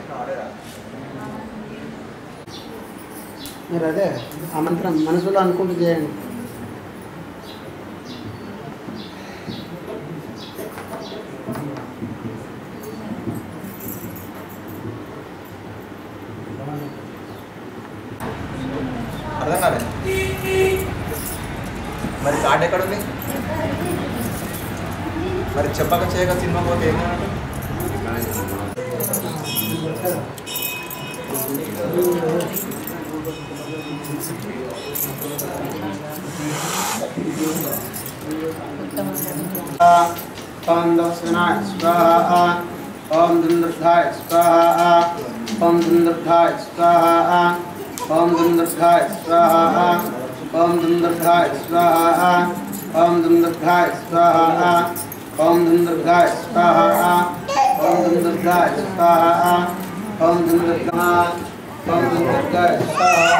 మీరు అదే ఆ మంత్రం మనసులో అనుకుంటూ చేయండి. అర్థం కాలేదు. మరి కార్డు ఎక్కడ ఉంది? మరి చెప్పక చేయక సినిమా పోతే ఏమన్నట్టు? ఓం దక్షిణాయ స్వాహ, ఓం దుందుర్గాయ స్వాహ, ఓం దుందుర్గాయ స్వాహ, ఓం దుందుర్గాయ స్వాహ, ఓం దుందుర్గాయ స్వాహ, ఓం దుందుర్గాయ స్వాహ, ఓం దుందుర్గాయ స్వాహ, ఓం దుందుర్గాయ స్వాహ, ఓం దుందుర్గాయ ఓం దుందుర్గాయ స్వాహ.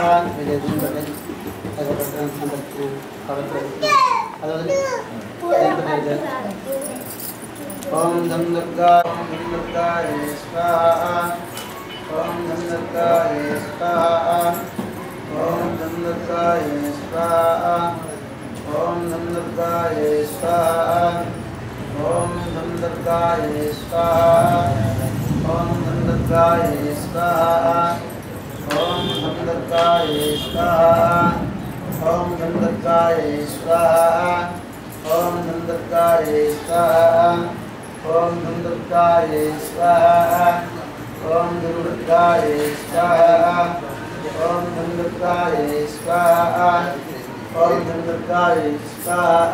ఓం దుందుర్గాయ స్వాహ, ఓం దుందుర్గాయ స్వాహ, ఓం దుందుర్గాయ స్వాహ, ఓం దుందుర్గాయ స్వాహ, ఓం దుందుర్గాయ స్వాహ, ఓం దుందుర్గాయ స్వాహ, ఓం దుందుర్గాయ స్వాహ, ఓం దుందుర్గాయ స్వాహ, ఓం దుందుర్గాయ స్వాహ, ఓం దుందుర్గాయ స్వాహ, ఓం దుందుర్గాయ స్వాహ, ఓం దుందుర్గాయ స్వాహ, ఓం దుందుర్గాయ స్వాహ,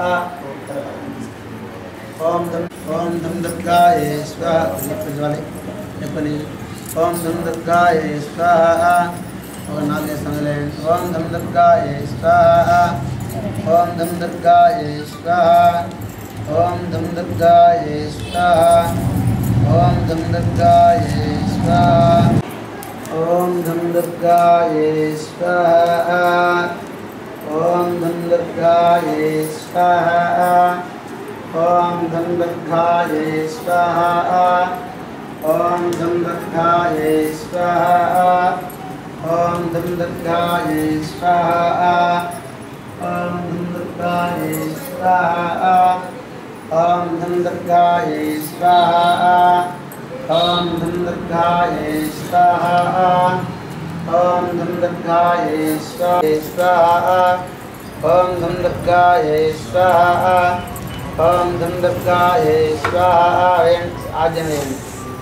ఓం దుందుర్గాయ స్వాహ. చెప్పండి. ఓం దుందుర్గాయ స్వాహ. ఒక 4 సంగలేండి. ఓం దుందుర్గాయ స్వాహ, ఓం దుందుర్గాయ స్వాహ, ఓం దుందుర్గాయ స్వాహ, ఓం దుందుర్గాయ స్వాహ, ఓం దుందుర్గాయ స్వాహ, ఓం దుందుర్గాయ స్వాహ, ఓం దుందుర్గాయ స్వాహ, ఓం దుందుర్గాయ స్వాహ, ఓం దుందుర్గాయ స్వాహ, ఓం దుందుర్గాయ స్వాహ, ఓం దుందుర్గాయ స్వాహ, ఓం దుందుర్గాయ స్వాహ, ఓం దుందుర్గాయ స్వాహ, ఓం దుందుర్గాయ స్వాహ, ఓం దుందుర్గాయ స్వాహ. ఆజ్ఞ వేయండి.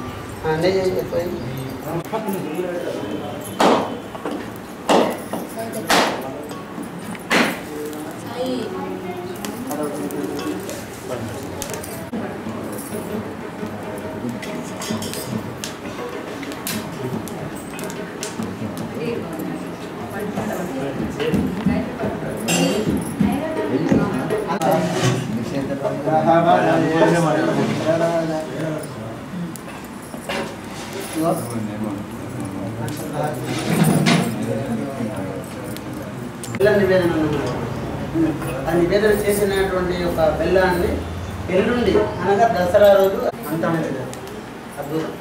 బెల్ల నివేదన ఆ నివేదన చేసినటువంటి ఒక బెల్లాన్ని ఎల్లుండి అనగా దసరా రోజు అంతమైనది. అద్భుతం.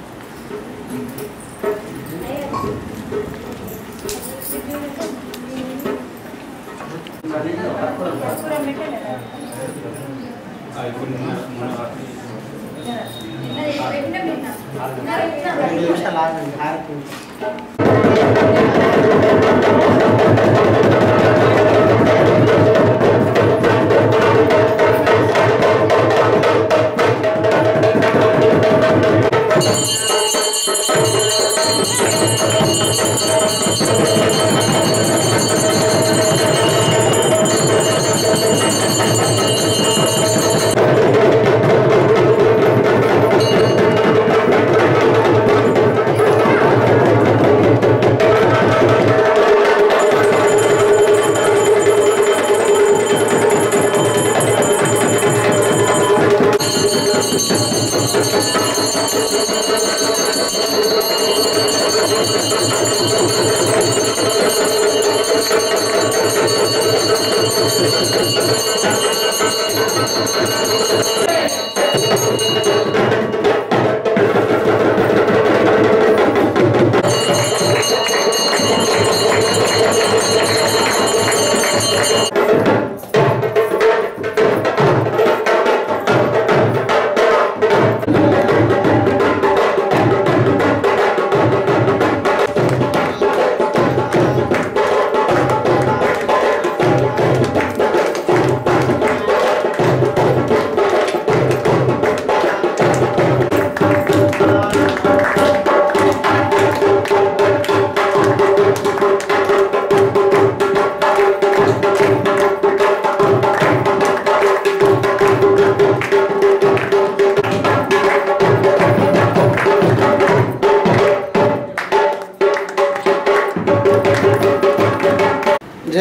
నిమిషాలు ఆగండి. హారతి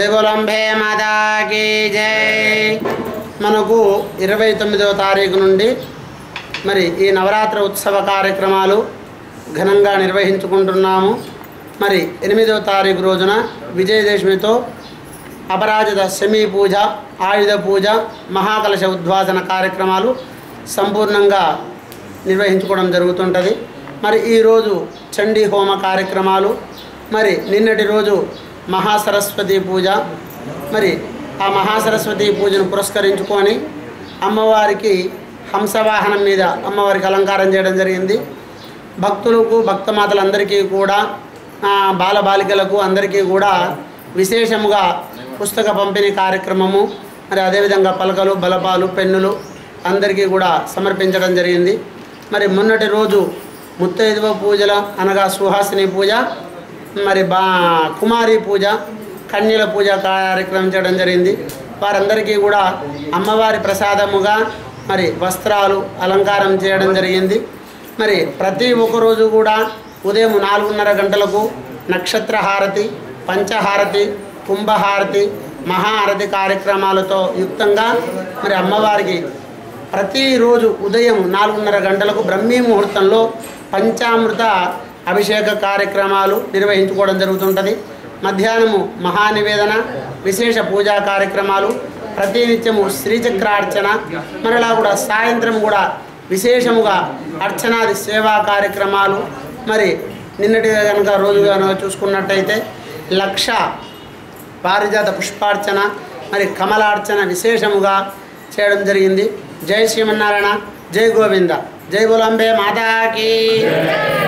బోలంబే మాతాకి జై. మనకు 29వ తారీఖు నుండి మరి ఈ నవరాత్రి ఉత్సవ కార్యక్రమాలు ఘనంగా నిర్వహించుకుంటున్నాము. మరి 8వ తారీఖు రోజున విజయదశమితో అపరాజిత శమీ పూజ, ఆయుధ పూజ, మహాకలశ ఉద్వాసన కార్యక్రమాలు సంపూర్ణంగా నిర్వహించుకోవడం జరుగుతుంటుంది. మరి ఈరోజు చండీ హోమ కార్యక్రమాలు, మరి నిన్నటి రోజు మహాసరస్వతి పూజ. మరి ఆ మహాసరస్వతి పూజను పురస్కరించుకొని అమ్మవారికి హంసవాహనం మీద అమ్మవారికి అలంకారం చేయడం జరిగింది. భక్తులకు, భక్తమాతలందరికీ కూడా, బాలబాలికలకు అందరికీ కూడా విశేషముగా పుస్తక పంపిణీ కార్యక్రమము, మరి అదేవిధంగా పలకలు, బలపాలు, పెన్నులు అందరికీ కూడా సమర్పించడం జరిగింది. మరి మొన్నటి రోజు ముత్తైదువ పూజల అనగా సుహాసిని పూజ, మరి కుమారి పూజ, కన్యల పూజ కార్యక్రమం చేయడం జరిగింది. వారందరికీ కూడా అమ్మవారి ప్రసాదముగా మరి వస్త్రాలు అలంకారం చేయడం జరిగింది. మరి ప్రతి ఒక్కరోజు కూడా ఉదయం 4:30 గంటలకు నక్షత్రహారతి, పంచహారతి, కుంభహారతి, మహాహారతి కార్యక్రమాలతో యుక్తంగా మరి అమ్మవారికి ప్రతిరోజు ఉదయం 4:30 గంటలకు బ్రహ్మీ ముహూర్తంలో పంచామృత అభిషేక కార్యక్రమాలు నిర్వహించుకోవడం జరుగుతుంటుంది. మధ్యాహ్నము మహానివేదన, విశేష పూజా కార్యక్రమాలు, ప్రతినిత్యము శ్రీచక్రార్చన, మరలా కూడా సాయంత్రం కూడా విశేషముగా అర్చనాది సేవా కార్యక్రమాలు. మరి నిన్నటి కనుక రోజుగా చూసుకున్నట్టయితే 1,00,000 పారిజాత పుష్పార్చన, మరి కమలార్చన విశేషముగా చేయడం జరిగింది. జై శ్రీమన్నారాయణ, జై గోవింద, జై బోలంబే మాతాకి.